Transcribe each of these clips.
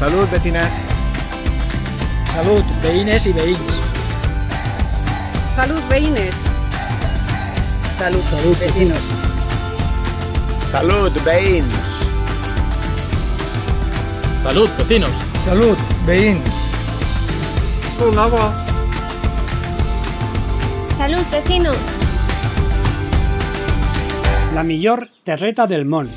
Salut, vecines. Salut, veïnes i veïns. Salut, veïnes. Salut, Salut, vecinos. Salut, veïns. Salut, vecinos. Salut, veïns. Escolava. Salut, vecinos. La millor terreta del món.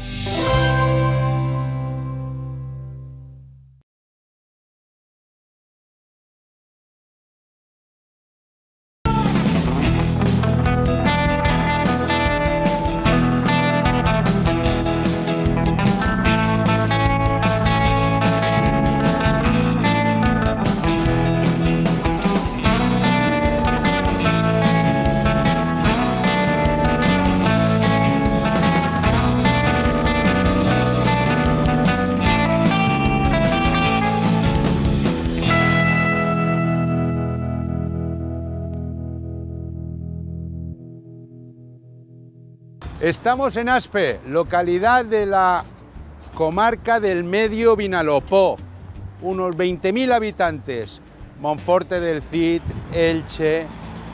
Estamos en Aspe, localidad de la comarca del Medio Vinalopó, unos 20.000 habitantes, Monforte del Cid, Elche,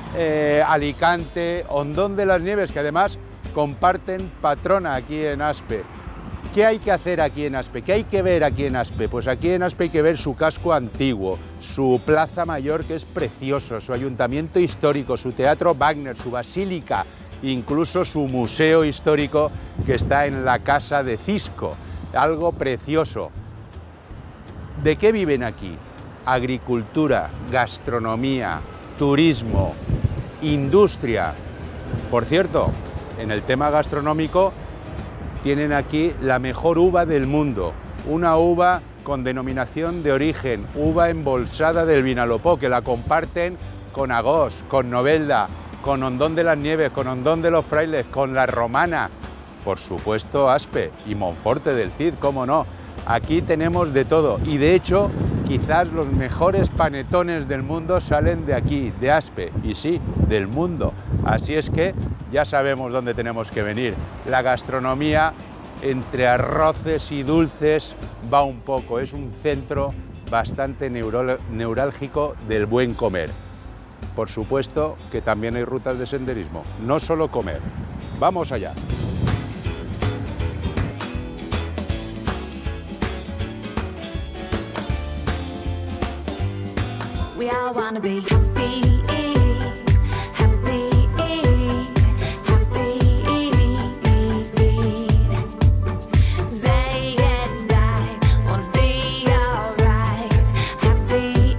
Alicante, Hondón de las Nieves, que además comparten patrona aquí en Aspe. ¿Qué hay que hacer aquí en Aspe? ¿Qué hay que ver aquí en Aspe? Pues aquí en Aspe hay que ver su casco antiguo, su plaza mayor, que es precioso, su ayuntamiento histórico, su teatro Wagner, su basílica, incluso su museo histórico que está en la casa de Cisco, algo precioso. ¿De qué viven aquí? Agricultura, gastronomía, turismo, industria. Por cierto, en el tema gastronómico tienen aquí la mejor uva del mundo, una uva con denominación de origen, uva embolsada del Vinalopó, que la comparten con Agós, con Novelda, con Hondón de las Nieves, con Hondón de los Frailes, con La Romana, por supuesto Aspe y Monforte del Cid, cómo no. Aquí tenemos de todo y de hecho quizás los mejores panetones del mundo salen de aquí, de Aspe, y sí, del mundo. Así es que ya sabemos dónde tenemos que venir. La gastronomía entre arroces y dulces va un poco, es un centro bastante neurálgico del buen comer. Por supuesto que también hay rutas de senderismo, no solo comer. ¡Vamos allá! We all wanna be happy, happy, happy. Day and night, wanna be alright. Happy,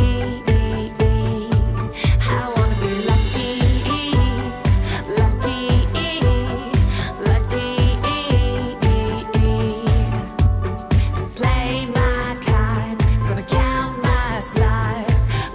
I wanna be lucky, lucky, lucky. Play my cards, gonna count my stars.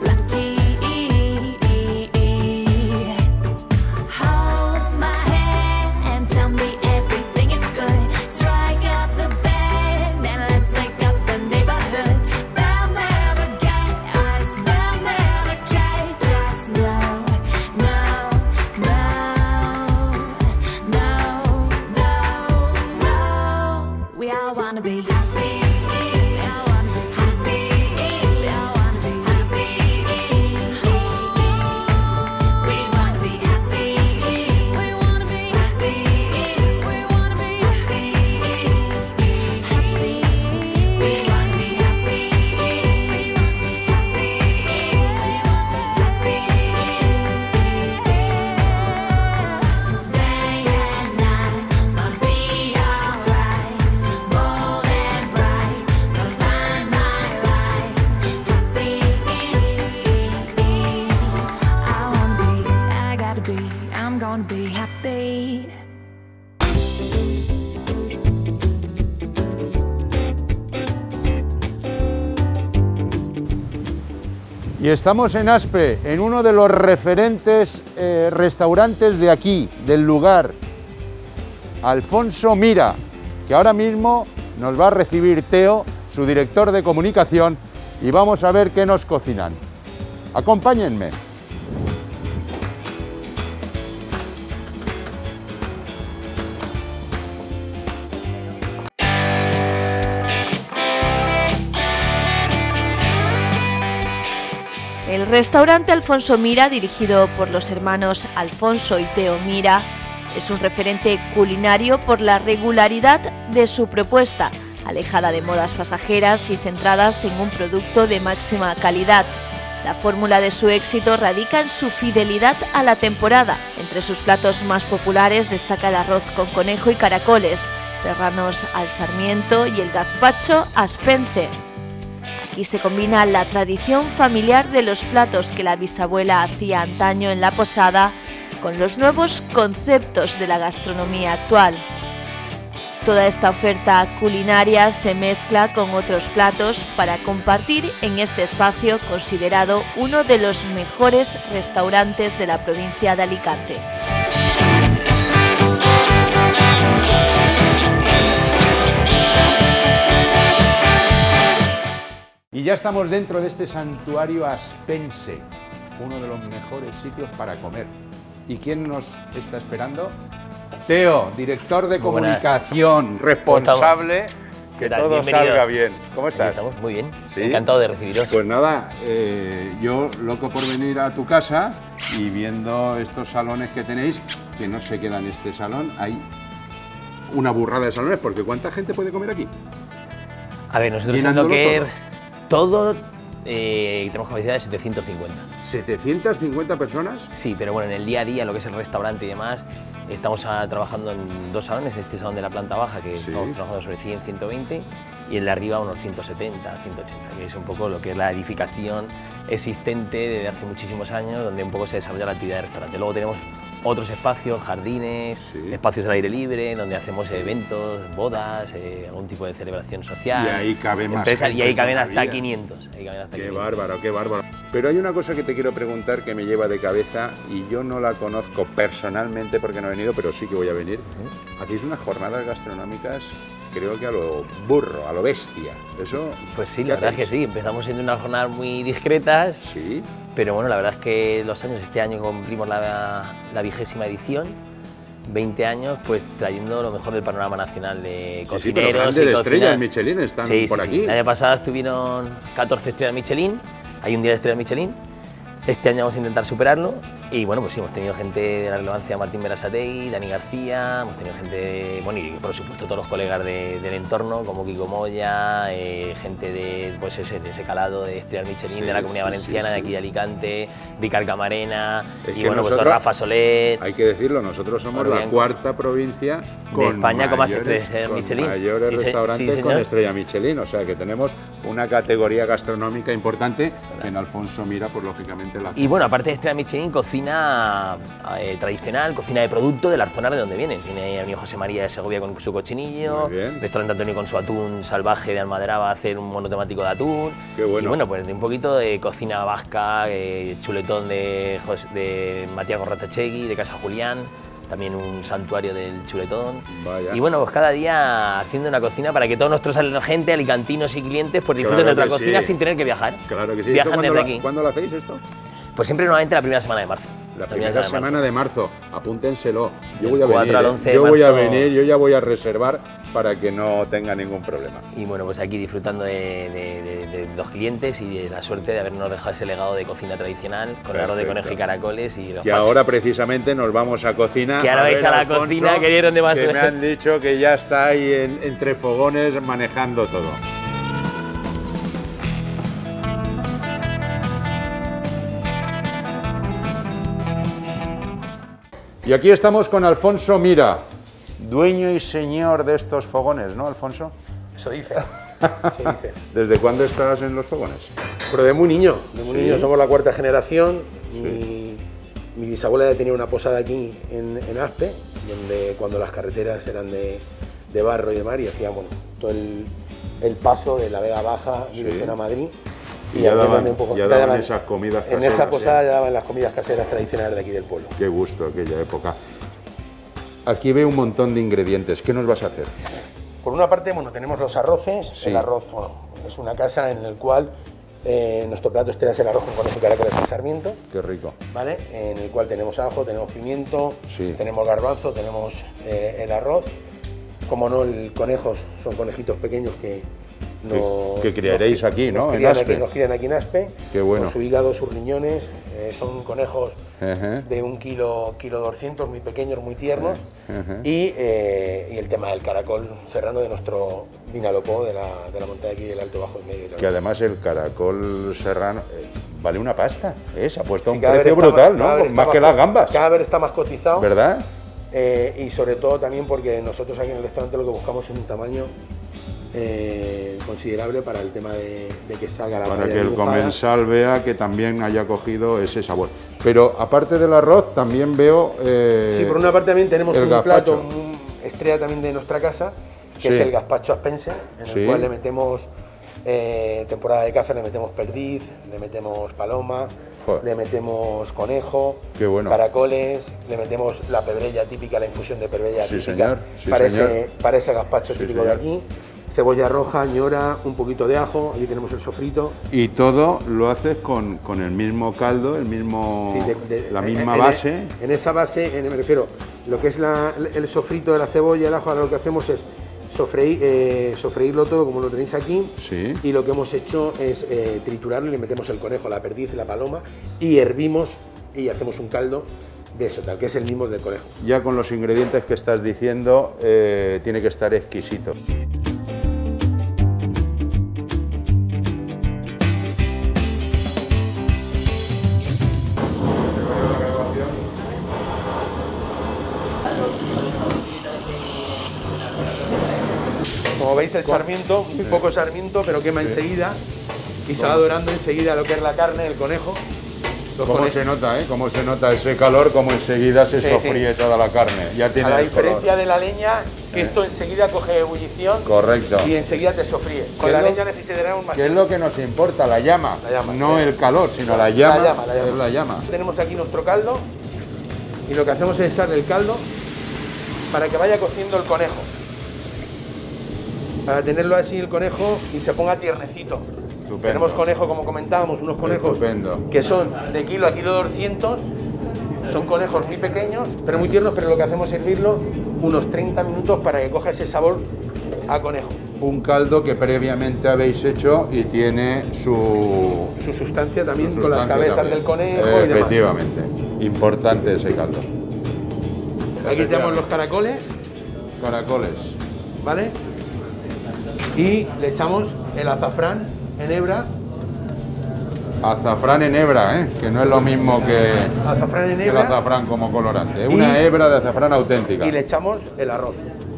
Hold my hand and tell me everything is good. Strike up the band and let's wake up the neighborhood. They'll never get us, they'll never catch us. No, no, no, no, no, no. We all wanna be happy. We all wanna be happy. We all wanna be happy. We wanna be happy. We wanna be happy. We wanna be happy. Happy. We wanna be happy. We wanna be happy. Day and night, gonna be alright. Bold and bright, gonna find my light. Happy. I wanna be, I gotta be, I'm gonna be happy. Y estamos en Aspe, en uno de los referentes restaurantes de aquí, del lugar, Alfonso Mira, que ahora mismo nos va a recibir Teo, su director de comunicación, y vamos a ver qué nos cocinan. Acompáñenme. El restaurante Alfonso Mira, dirigido por los hermanos Alfonso y Teo Mira, es un referente culinario por la regularidad de su propuesta, alejada de modas pasajeras y centradas en un producto de máxima calidad. La fórmula de su éxito radica en su fidelidad a la temporada. Entre sus platos más populares destaca el arroz con conejo y caracoles, serranos al sarmiento y el gazpacho aspense. Aquí se combina la tradición familiar de los platos que la bisabuela hacía antaño en la posada con los nuevos conceptos de la gastronomía actual. Toda esta oferta culinaria se mezcla con otros platos para compartir en este espacio considerado uno de los mejores restaurantes de la provincia de Alicante. Y ya estamos dentro de este santuario aspense, uno de los mejores sitios para comer. ¿Y quién nos está esperando? Teo, director de comunicación, responsable, que todo salga bien. ¿Cómo estás? Aquí estamos, muy bien. ¿Sí? Encantado de recibiros. Pues nada, yo loco por venir a tu casa y viendo estos salones que tenéis, que no se queda en este salón, hay una burrada de salones, porque ¿cuánta gente puede comer aquí? A ver, nosotros en Llenándolo Docker todo tenemos capacidad de 750. ¿750 personas? Sí, pero bueno, en el día a día, lo que es el restaurante y demás, estamos trabajando en 2 salones, este salón de la planta baja, que estamos trabajando sobre 100, 120, y el de arriba unos 170, 180, que es un poco lo que es la edificación existente desde hace muchísimos años, donde un poco se desarrolla la actividad de restaurante. Luego tenemos otros espacios, jardines, espacios al aire libre, donde hacemos eventos, bodas, algún tipo de celebración social. Y ahí cabe más gente y ahí caben hasta todavía. 500. Qué bárbaro, qué bárbaro. Pero hay una cosa que te quiero preguntar que me lleva de cabeza y yo no la conozco personalmente porque no he venido, pero sí que voy a venir. Hacéis unas jornadas gastronómicas, creo que a lo burro, a lo bestia. ¿Eso? Pues sí, la verdad es que sí. Empezamos siendo unas jornadas muy discretas. Sí. Pero bueno, la verdad es que los años, este año cumplimos la 20ª edición, 20 años, pues trayendo lo mejor del panorama nacional de cocineros. Sí, pero grandes estrellas Michelin están por aquí. El año pasado estuvieron 14 estrellas Michelin, hay un día de estrellas Michelin. Este año vamos a intentar superarlo y bueno, pues sí, hemos tenido gente de la relevancia, Martín Berasategui, Dani García, hemos tenido gente, bueno, y por supuesto todos los colegas del entorno, como Kiko Moya, gente de, pues de ese calado de estrellas Michelin, de la Comunidad Valenciana, de aquí de Alicante, Ricard Camarena, y bueno, pues Rafa Soler. Hay que decirlo, nosotros somos la 4ª provincia de España con más estrellas Michelin. Mayores restaurantes con estrella Michelin, o sea que tenemos una categoría gastronómica importante que en Alfonso Mira, pues lógicamente la... Y bueno, aparte de estrella Michelin, cocina tradicional, cocina de producto de la zona de donde vienen. Tiene a mi José María de Segovia con su cochinillo, Restaurante Antonio con su atún salvaje de Almadraba, va a hacer un monotemático de atún. Qué bueno. Y bueno, pues de un poquito de cocina vasca, chuletón de Matías Gorratachegui, de Casa Julián. También un santuario del chuletón. Vaya. Y bueno, pues cada día haciendo una cocina para que todos nuestros gente, alicantinos y clientes pues disfruten de otra cocina sin tener que viajar. Claro que sí. Viajan desde aquí. ¿Cuándo lo hacéis esto? Pues siempre normalmente la primera semana de marzo. La primera semana de marzo, apúntenselo. Yo voy a Del 4 venir, al 11 de yo voy a marzo. venir, yo ya voy a reservar para que no tenga ningún problema. Y bueno, pues aquí disfrutando de los clientes y de la suerte de habernos dejado ese legado de cocina tradicional con arroz de conejo y caracoles y los Y ahora precisamente nos vamos a cocina. Que ahora vais a la Alfonso, cocina, que vieron de más. Que me han dicho que ya está ahí entre fogones manejando todo. Y aquí estamos con Alfonso Mira, dueño y señor de estos fogones, ¿no, Alfonso? Eso dice. ¿Desde cuándo estás en los fogones? Pero de muy niño, somos la 4ª generación. Mi bisabuela ya tenía una posada aquí en Aspe, donde cuando las carreteras eran de barro y de mar y hacíamos todo el paso de la Vega Baja dirección a Madrid. Y ya daban esas comidas caseras. En esa posada ya daban las comidas caseras tradicionales de aquí del pueblo. Qué gusto aquella época. Aquí veo un montón de ingredientes. ¿Qué nos vas a hacer? Por una parte, bueno, tenemos los arroces. El arroz, bueno, es una casa en el cual nuestro plato estrella es el arroz con conejo y caracoles al sarmiento. Qué rico. ¿Vale? En el cual tenemos ajo, tenemos pimiento, tenemos garbanzo, tenemos el arroz. Como no, el conejos son conejitos pequeños que que criaréis aquí, ¿no? En Aspe. Nos crían aquí en Aspe. Qué bueno. Con su hígado, sus riñones. Son conejos de 1 kilo, 200 muy pequeños, muy tiernos. Y el tema del caracol serrano de nuestro Vinalopó, de la montaña aquí del Alto Bajo y Medio. Que además el caracol serrano vale una pasta, se ha puesto a un precio brutal, ¿no? Más que las gambas. Cada vez está más cotizado. ¿Verdad? Y sobre todo también porque nosotros aquí en el restaurante lo que buscamos es un tamaño considerable para el tema de que salga la para paella que el dibujada. comensal vea que también haya cogido ese sabor. Pero aparte del arroz también veo... sí, por una parte también tenemos un gazpacho. plato estrella también de nuestra casa, que es el gazpacho aspense, en el cual le metemos temporada de caza, le metemos perdiz, le metemos paloma, le metemos conejo, caracoles, le metemos la pebrella típica, la infusión de pebrella típica para ese gazpacho típico de aquí. Cebolla roja, ñora, un poquito de ajo, aquí tenemos el sofrito. Y todo lo haces con el mismo caldo, el mismo, la misma base. En esa base, me refiero, lo que es el sofrito de la cebolla, el ajo, ahora lo que hacemos es sofreírlo todo como lo tenéis aquí. Y lo que hemos hecho es triturarlo y le metemos el conejo, la perdiz, la paloma y hervimos y hacemos un caldo de eso, tal que es el mismo del conejo. Ya con los ingredientes que estás diciendo, tiene que estar exquisito. Como veis el sarmiento, un poco sarmiento, pero quema enseguida y se va dorando enseguida lo que es la carne, el conejo. ¿Cómo se nota, cómo se nota ese calor, como enseguida se sofríe toda la carne? Ya tiene a la diferencia de la leña, que esto enseguida coge ebullición. Correcto. Y enseguida te sofríe. Con la leña necesitaremos más. ¿Qué es lo que nos importa? La llama. No el calor, sino la llama. Es la llama. Tenemos aquí nuestro caldo y lo que hacemos es echarle el caldo para que vaya cociendo el conejo. Para tenerlo así el conejo y se ponga tiernecito. Estupendo. Tenemos conejo, como comentábamos, unos conejos que son de kilo a kilo 200. Son conejos muy pequeños, pero muy tiernos, pero lo que hacemos es hervirlo unos 30 minutos para que coja ese sabor a conejo. Un caldo que previamente habéis hecho y tiene su sustancia también, con las cabezas del conejo y demás. Efectivamente, importante ese caldo. Aquí tenemos los caracoles. Caracoles. ¿Vale? Y le echamos el azafrán en hebra. Azafrán en hebra, que no es lo mismo que el azafrán como colorante. Una hebra de azafrán auténtica. Y le echamos el arroz.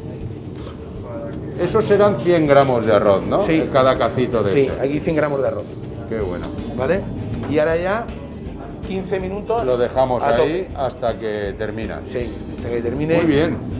Esos serán 100 gramos de arroz, ¿no? Sí. Cada cacito de ese. Sí, aquí 100 gramos de arroz. Qué bueno. ¿Vale? Y ahora ya 15 minutos. Lo dejamos ahí hasta que termina. Sí, hasta que termine. Muy bien.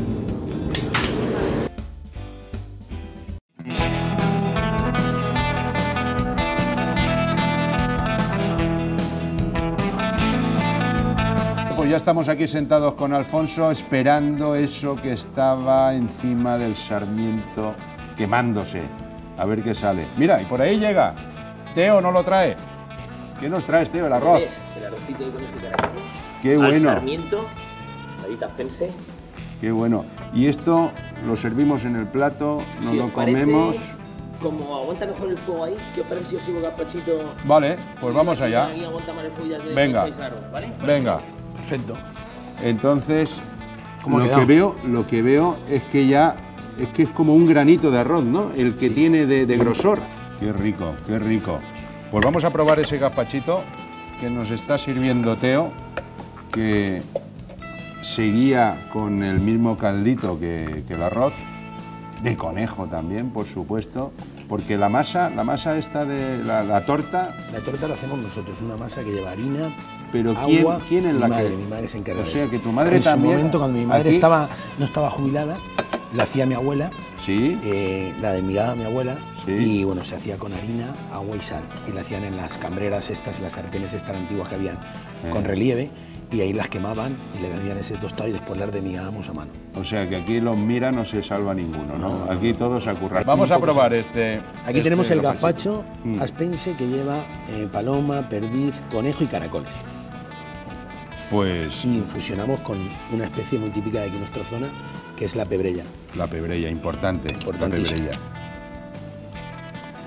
Pues ya estamos aquí sentados con Alfonso esperando eso que estaba encima del sarmiento quemándose. A ver qué sale. Mira, y por ahí llega. Teo no lo trae. ¿Qué nos traes, Teo? El arroz. El arrocito de conejo y caracoles. Qué bueno. Al sarmiento, ladita aspense. Qué bueno. Y esto lo servimos en el plato, nos lo comemos. Como aguanta mejor el fuego ahí, ¿qué os parece si os sirvo gazpachito? Vale, pues vamos allá. Aquí aguanta más el fuego y ya venga, el arroz, ¿vale? Venga. Perfecto. Entonces, lo que veo es que ya es como un granito de arroz, ¿no? El que tiene de grosor. Qué rico, qué rico. Pues vamos a probar ese gazpachito que nos está sirviendo Teo, que seguía con el mismo caldito que el arroz, de conejo también, por supuesto, porque la masa esta de la torta... La torta la hacemos nosotros, una masa que lleva harina, pero agua. ¿quién es la que...? Mi madre se encarga de eso. O sea, que tu madre en también... En su momento, cuando mi madre no estaba jubilada, la hacía mi abuela, ¿sí? La de mi abuela, ¿sí? Y bueno, se hacía con harina, agua y sal, y la hacían en las cambreras estas, las sartenes estas antiguas que habían, con relieve, y ahí las quemaban y le daban ese tostado y después las demigábamos a mano. O sea que aquí los mira no se salva ninguno, ¿no? No, aquí todos a currar. Vamos a probar este... Aquí tenemos el gazpacho aspense que lleva paloma, perdiz, conejo y caracoles. Pues... Y infusionamos con una especie muy típica de aquí en nuestra zona, que es la pebrella. La pebrella, importante. La pebrella.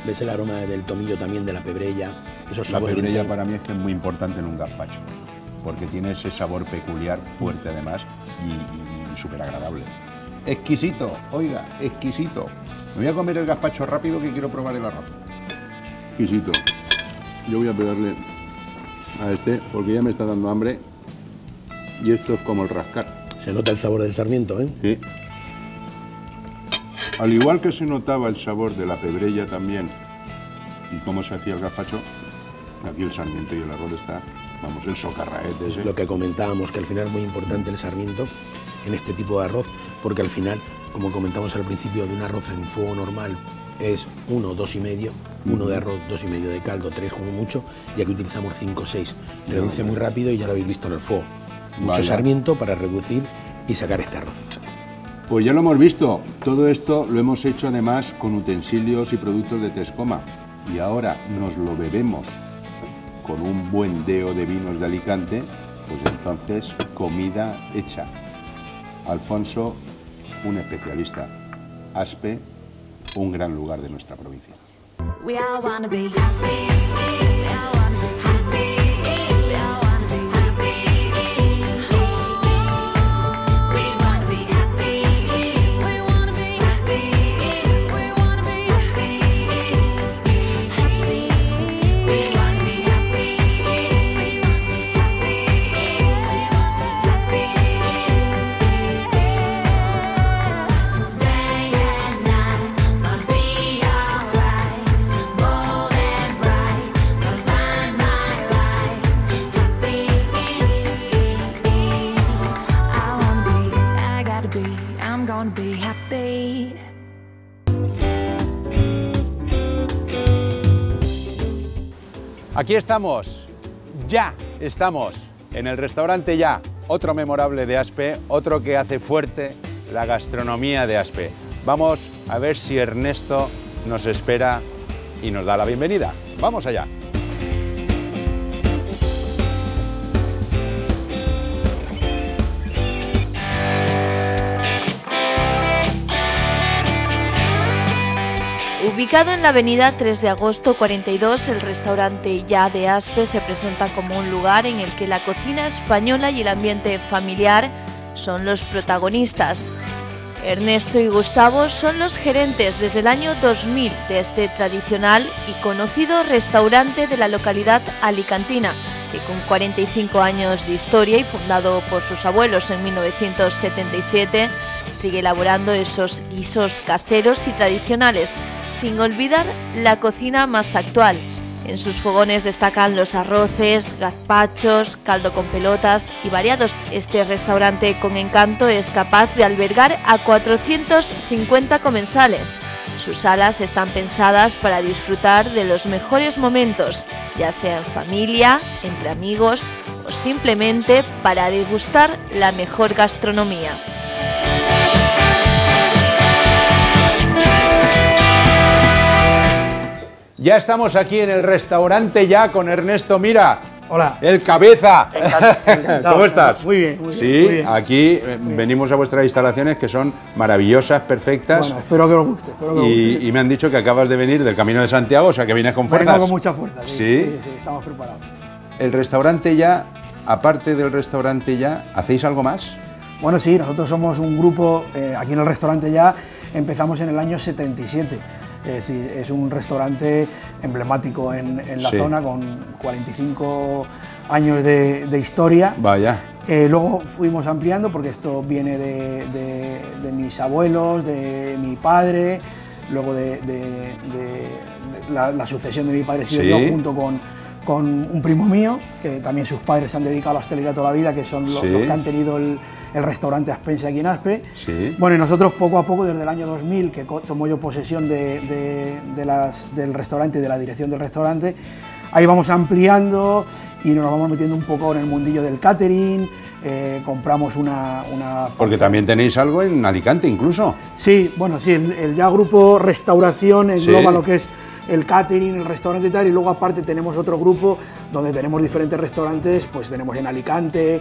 ves el aroma del tomillo también, de la pebrella, esos La sabores. pebrella para mí es que es muy importante en un gazpacho, porque tiene ese sabor peculiar, fuerte además, y súper agradable. Exquisito, oiga, exquisito. Me voy a comer el gazpacho rápido que quiero probar el arroz. Exquisito. Yo voy a pegarle a este porque ya me está dando hambre y esto es como el rascar. Se nota el sabor del sarmiento, ¿eh? Sí. Al igual que se notaba el sabor de la pebrella también y cómo se hacía el gazpacho, aquí el sarmiento y el arroz está, vamos, el socarraete ese. Lo que comentábamos, que al final es muy importante el sarmiento en este tipo de arroz, porque al final, como comentamos al principio, de un arroz en fuego normal es 1, 2 y medio, 1 de arroz, 2 y medio de caldo, 3 como mucho, y aquí utilizamos 5 o 6. Reduce muy rápido y ya lo habéis visto en el fuego. Mucho Vaya. sarmiento para reducir y sacar este arroz. Pues ya lo hemos visto, todo esto lo hemos hecho además con utensilios y productos de Tescoma y ahora nos lo bebemos con un buen deo de vinos de Alicante, pues entonces comida hecha. Alfonso, un especialista. Aspe, un gran lugar de nuestra provincia. We all wanna be happy. We all wanna be happy. We all wanna be happy. We wanna be happy. We wanna be happy. We wanna be happy. Happy. We wanna be happy. We wanna be happy. Day and night, gonna be alright. Bold and bright, gonna find my light. Happy. I wanna be, I gotta be, I'm gonna be happy. Aquí estamos, ya estamos en el restaurante Ya, otro memorable de Aspe, otro que hace fuerte la gastronomía de Aspe. Vamos a ver si Ernesto nos espera y nos da la bienvenida. Vamos allá. Ubicado en la avenida 3 de agosto 42, el restaurante Ya de Aspe se presenta como un lugar en el que la cocina española y el ambiente familiar son los protagonistas. Ernesto y Gustavo son los gerentes desde el año 2000 de este tradicional y conocido restaurante de la localidad alicantina, que con 45 años de historia y fundado por sus abuelos en 1977, sigue elaborando esos guisos caseros y tradicionales, sin olvidar la cocina más actual. En sus fogones destacan los arroces, gazpachos, caldo con pelotas y variados. Este restaurante con encanto es capaz de albergar a 450 comensales. Sus salas están pensadas para disfrutar de los mejores momentos, ya sea en familia, entre amigos o simplemente para degustar la mejor gastronomía. Ya estamos aquí en el restaurante Ya con Ernesto Mira. Hola. El cabeza. Encantado. ¿Cómo estás? Muy bien, muy bien. Sí, muy bien. aquí venimos a vuestras instalaciones que son maravillosas, perfectas. Bueno, espero que os guste. Espero que os guste. Y me han dicho que acabas de venir del Camino de Santiago, o sea que vienes con fuerzas. Vengo con mucha fuerza, sí, ¿Sí? sí, estamos preparados. El restaurante Ya, aparte del restaurante Ya, ¿hacéis algo más? Bueno, sí, nosotros somos un grupo, aquí en el restaurante Ya empezamos en el año 77. Es decir, es un restaurante emblemático en la Sí. zona con 45 años de historia. Vaya. Luego fuimos ampliando porque esto viene de mis abuelos, de mi padre, luego de la sucesión de mi padre he sido Sí. yo junto con un primo mío, que también sus padres se han dedicado a la hostelería toda la vida, que son los Sí. que han tenido el restaurante Aspense aquí en Aspe. Sí. Bueno, y nosotros poco a poco, desde el año 2000, que tomo yo posesión del restaurante y de la dirección del restaurante, ahí vamos ampliando y nos vamos metiendo un poco en el mundillo del catering, compramos una Porque también tenéis algo en Alicante incluso. Sí, bueno, sí, el Ya Grupo Restauración engloba Sí. lo que es el catering, el restaurante y tal, y luego aparte tenemos otro grupo donde tenemos diferentes restaurantes, pues tenemos en Alicante,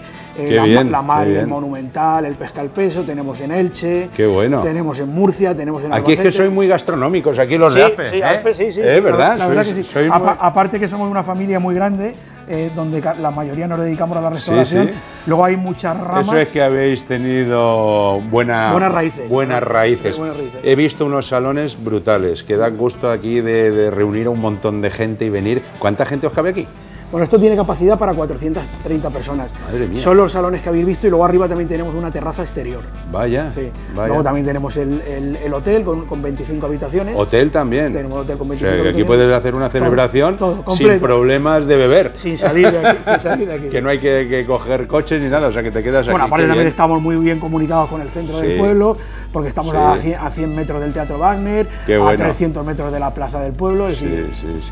la Mari, el Monumental, el Pesca al Peso, tenemos en Elche, qué bueno, tenemos en Murcia, tenemos en Albacete. Aquí es que soy muy gastronómicos, aquí los de Aspe. Sí, Aspe, sí. ¿Verdad? La verdad que sí. Aparte que somos una familia muy grande, donde la mayoría nos dedicamos a la restauración, luego hay muchas ramas. Eso es que habéis tenido buenas raíces. Buenas raíces. He visto unos salones brutales que dan gusto aquí de reunir a un montón de gente y venir. ¿Cuánta gente os cabe aquí? Bueno, esto tiene capacidad para 430 personas. Madre mía. Son los salones que habéis visto y luego arriba también tenemos una terraza exterior. Vaya. Sí. Luego también tenemos el hotel con 25 habitaciones. ¿Hotel también? Tenemos hotel con 25 habitaciones. Aquí puedes hacer una celebración todo sin problemas de beber. Sin salir de aquí. Que no hay que coger coches ni nada, o sea que te quedas aquí. Bueno, aparte también estamos muy bien comunicados con el centro del pueblo, porque estamos a 100 metros del Teatro Wagner, a 300 metros de la Plaza del Pueblo. Sí.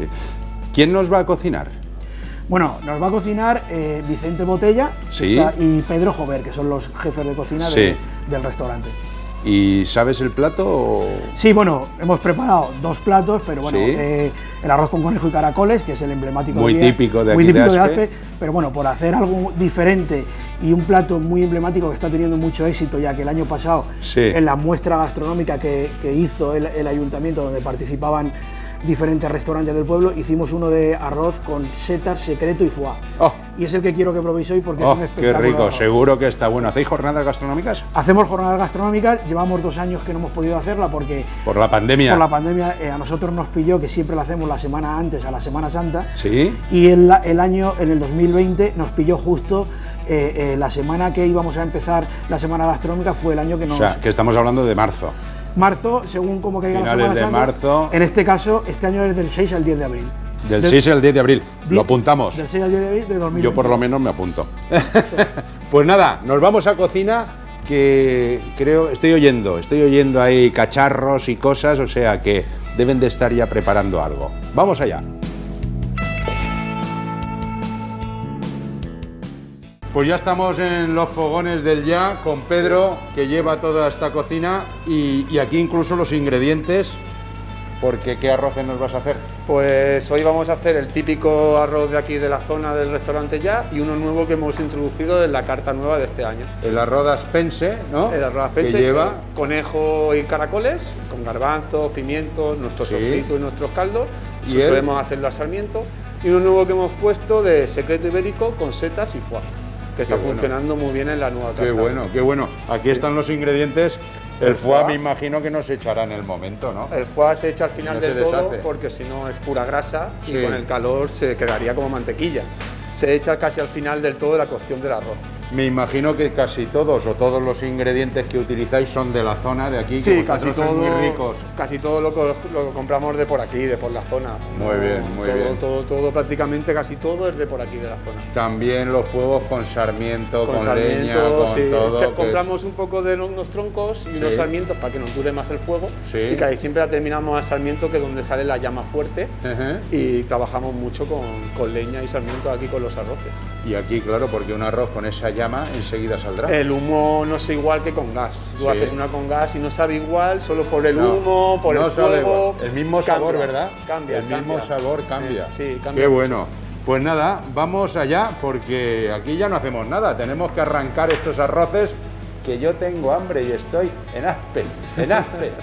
¿Quién nos va a cocinar? Bueno, nos va a cocinar Vicente Botella y Pedro Jover, que son los jefes de cocina del restaurante. ¿Y sabes el plato? O... Sí, bueno, hemos preparado 2 platos, pero bueno, el arroz con conejo y caracoles, que es el emblemático muy típico de aquí de Aspe, pero bueno, por hacer algo diferente y un plato muy emblemático que está teniendo mucho éxito, ya que el año pasado en la muestra gastronómica que hizo el ayuntamiento, donde participaban diferentes restaurantes del pueblo, hicimos uno de arroz con setas, secreto y foie. Y es el que quiero que probéis hoy porque es un espectáculo. ¡Qué rico! Seguro que está bueno. ¿Hacéis jornadas gastronómicas? Hacemos jornadas gastronómicas, llevamos 2 años que no hemos podido hacerla porque... ¿Por la pandemia? Por la pandemia, a nosotros nos pilló que siempre la hacemos la semana antes a la Semana Santa. ¿Sí? Y en el 2020 nos pilló justo la semana que íbamos a empezar la semana gastronómica, fue el año que nos... O sea, que estamos hablando de marzo. Marzo, según como caiga la Semana Santa. Marzo. En este caso, este año es del 6 al 10 de abril. Del 6 al 10 de abril, lo apuntamos. Del 6 al 10 de abril de 2020. Yo por lo menos me apunto. Pues nada, nos vamos a cocina, que creo, estoy oyendo ahí cacharros y cosas, o sea que deben de estar ya preparando algo. Vamos allá. Pues ya estamos en los fogones del ya con Pedro, que lleva toda esta cocina y aquí incluso los ingredientes, porque ¿qué arroces nos vas a hacer? Pues hoy vamos a hacer el típico arroz de aquí de la zona del restaurante ya y uno nuevo que hemos introducido en la carta nueva de este año. El arroz aspense, ¿no? El arroz aspense, que lleva conejo y caracoles, con garbanzos, pimientos, nuestros sofritos y nuestros caldos. Y solemos hacerlo a sarmiento. Y uno nuevo que hemos puesto de secreto ibérico con setas y foie, que está funcionando muy bien en la nueva carta. Qué bueno, qué bueno. Aquí están los ingredientes. El foie me imagino que no se echará en el momento, ¿no? El foie se echa al final del todo porque si no es pura grasa y con el calor se quedaría como mantequilla. Se echa casi al final del todo de la cocción del arroz. Me imagino que casi todos o todos los ingredientes que utilizáis son de la zona de aquí, sí, que casi todos muy ricos. Casi todo lo compramos de por aquí, de por la zona. Muy bien, muy bien. Todo, prácticamente casi todo es de por aquí, de la zona. También los fuegos con sarmiento, con leña, con todo. Compramos un poco de unos troncos y unos sarmientos para que nos dure más el fuego. Y que ahí siempre la terminamos a sarmiento, que es donde sale la llama fuerte. Y trabajamos mucho con leña y sarmiento aquí con los arroces. Y aquí, claro, porque un arroz con esa llama enseguida saldrá. El humo no es igual que con gas. Tú haces una con gas y no sabe igual, solo por el humo, por el fuego. El mismo sabor, ¿verdad? Cambia. El mismo sabor cambia. Sí, cambia. Qué bueno. Pues nada, vamos allá, porque aquí ya no hacemos nada. Tenemos que arrancar estos arroces, que yo tengo hambre y estoy en Aspe, en Aspe.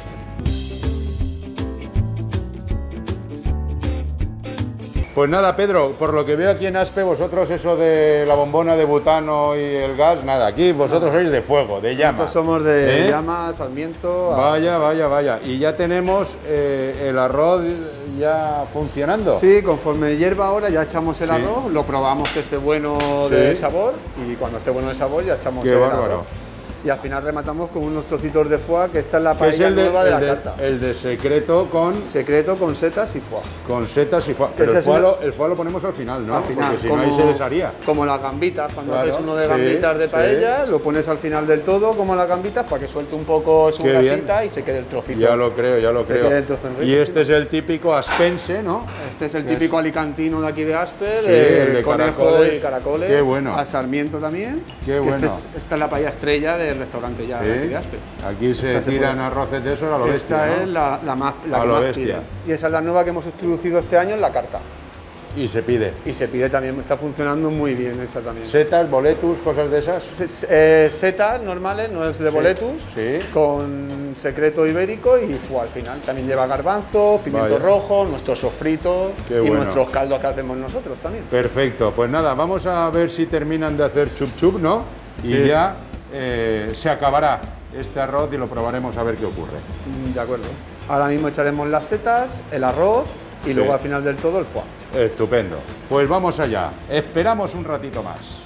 Pues nada, Pedro, por lo que veo aquí en Aspe, vosotros eso de la bombona de butano y el gas, nada, aquí vosotros sois de fuego, de llama. Nosotros somos de llama, sarmiento... Vaya. Y ya tenemos el arroz ya funcionando. Sí, conforme hierva ahora ya echamos el arroz, lo probamos que esté bueno de sabor y cuando esté bueno de sabor ya echamos el arroz. Y al final rematamos con unos trocitos de foie, que esta es la paella nueva de la carta. El de secreto con setas y foie. Con setas y foie. Pero el foie lo ponemos al final, ¿no? Al final, porque si no ahí se desharía. Como las gambitas, cuando haces uno de gambitas de paella, lo pones al final del todo, como las gambitas, para que suelte un poco su grasita y se quede el trocito. Ya lo creo. Y este es el típico aspense, ¿no? Este es el típico alicantino de aquí de Aspe, de conejo y caracoles. Qué bueno. A sarmiento también. Qué bueno. Esta es la paella estrella de del restaurante ya ¿Sí? de aquí de Aspe. Aquí se tiran arroces de esos a lo bestia, Esta ¿no? es la más A lo más bestia. pide. Y esa es la nueva que hemos introducido este año en la carta. Y se pide. Y se pide también, está funcionando muy bien esa también. Setas, boletus, cosas de esas. Setas normales, no es de boletus, Sí. con secreto ibérico y al final también lleva garbanzos, pimientos rojos, nuestros sofritos Qué y bueno. nuestros caldos que hacemos nosotros también. Perfecto, pues nada, vamos a ver si terminan de hacer chup chup, ¿no? Y Sí. ya se acabará este arroz y lo probaremos a ver qué ocurre. De acuerdo. Ahora mismo echaremos las setas, el arroz y luego Sí. al final del todo el foie. Estupendo. Pues vamos allá. Esperamos un ratito más.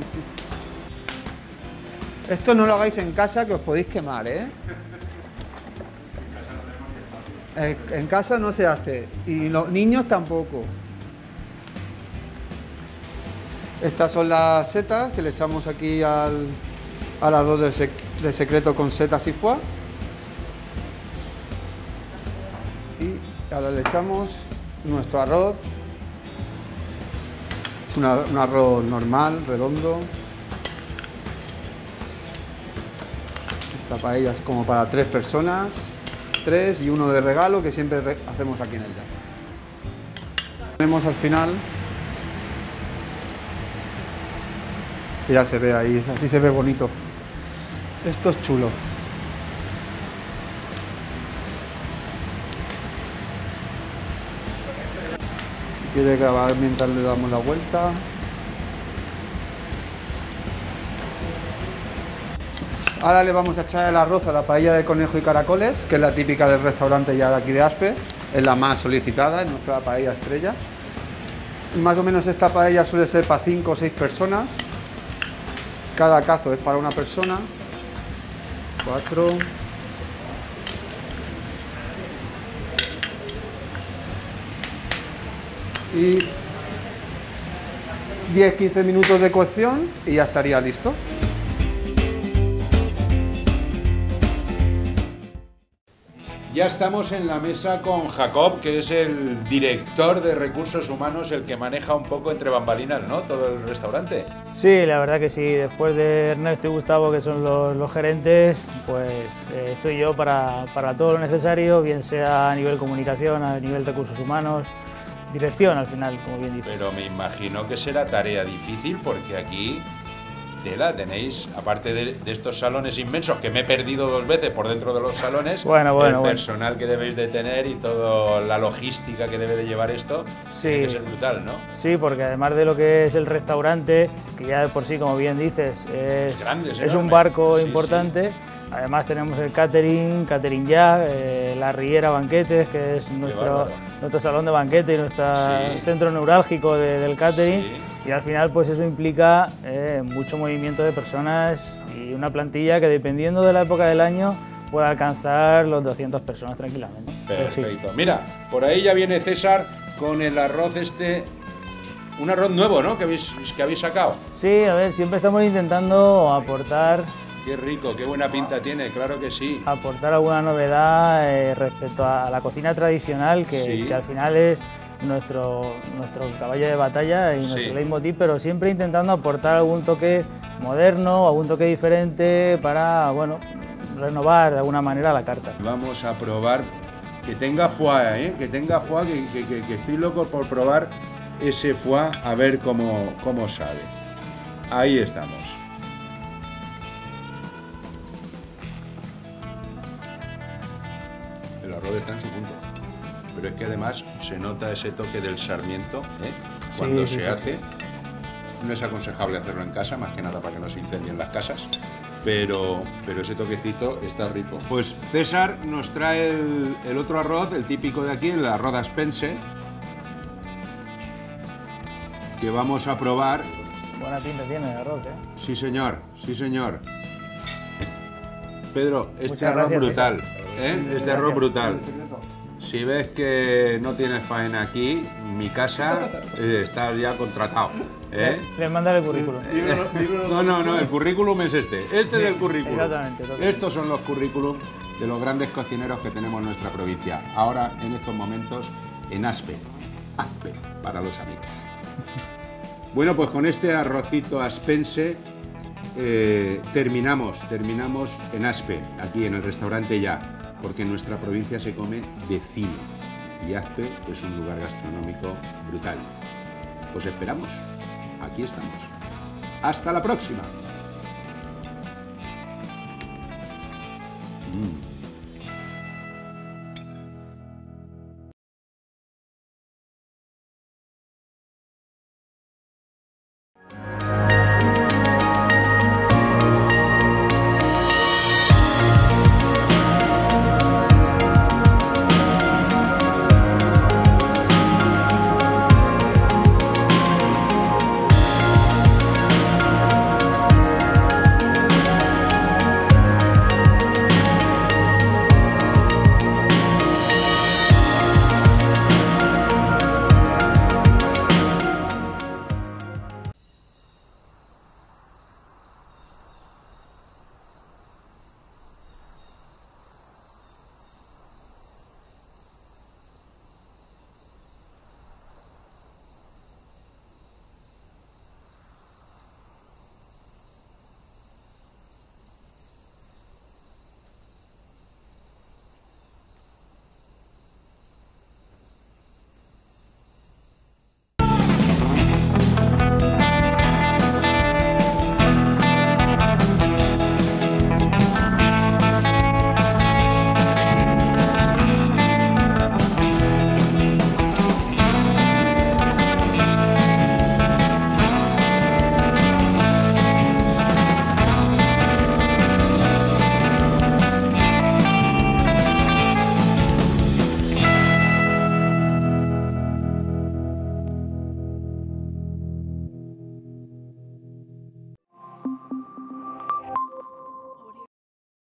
Esto no lo hagáis en casa que os podéis quemar, ¿eh? En casa no se hace y los niños tampoco. Estas son las setas que le echamos aquí al arroz del secreto con setas y foie. Y ahora le echamos nuestro arroz. Es un arroz normal, redondo. Esta paella es como para 3 personas, 3 y uno de regalo que siempre hacemos aquí en el llano. Tenemos al final, que ya se ve ahí, así se ve bonito. Esto es chulo. Si quiere grabar mientras le damos la vuelta. Ahora le vamos a echar el arroz a la paella de conejo y caracoles, que es la típica del restaurante ya de aquí de Aspe. Es la más solicitada, es nuestra paella estrella. Más o menos esta paella suele ser para 5 o 6 personas. Cada cazo es para una persona. 4. Y 10-15 minutos de cocción y ya estaría listo. Ya estamos en la mesa con Jacob, que es el director de recursos humanos, el que maneja un poco entre bambalinas, ¿no? Todo el restaurante. Sí, la verdad que sí. Después de Ernesto y Gustavo, que son los gerentes, pues estoy yo para todo lo necesario, bien sea a nivel comunicación, a nivel recursos humanos, dirección al final, como bien dices. Pero me imagino que será tarea difícil porque aquí tela tenéis, aparte de estos salones inmensos que me he perdido 2 veces por dentro de los salones, el personal que debéis de tener y toda la logística que debe de llevar esto, tiene que ser brutal, ¿no? Sí, porque además de lo que es el restaurante, que ya de por sí, como bien dices, es grande, es un barco importante. Además tenemos el catering ya, la Riera Banquetes, que es nuestro salón de banquete y nuestro centro neurálgico del catering. Y al final pues eso implica mucho movimiento de personas y una plantilla que dependiendo de la época del año puede alcanzar los 200 personas tranquilamente. Perfecto. Mira, por ahí ya viene César con el arroz un arroz nuevo, ¿no? Que habéis sacado. Sí, a ver, siempre estamos intentando aportar. Qué rico, qué buena pinta tiene, claro que sí. Aportar alguna novedad respecto a la cocina tradicional, que al final es nuestro caballo de batalla y nuestro leitmotiv, pero siempre intentando aportar algún toque moderno, algún toque diferente para, bueno, renovar de alguna manera la carta. Vamos a probar que tenga foie, que tenga foie, que estoy loco por probar ese foie a ver cómo sabe. Ahí estamos. El arroz está en su punto, pero es que además se nota ese toque del sarmiento cuando se hace. No es aconsejable hacerlo en casa, más que nada para que no se incendien las casas, pero ese toquecito está rico. Pues César nos trae el otro arroz, el típico de aquí, el arroz aspense, que vamos a probar. Buena pinta tiene el arroz, ¿eh? Sí, señor, sí, señor. Pedro, este arroz gracias, brutal, este arroz brutal. Si ves que no tienes faena aquí, mi casa está ya contratado. Les mandaré el currículum. No, el currículum es este. Este es el currículum. Exactamente. Estos son los currículum de los grandes cocineros que tenemos en nuestra provincia. Ahora, en estos momentos, en Aspe. Aspe, para los amigos. Bueno, pues con este arrocito aspense terminamos en Aspe, aquí en el restaurante Ya, porque en nuestra provincia se come de fino y Aspe es un lugar gastronómico brutal. Os esperamos, aquí estamos. ¡Hasta la próxima!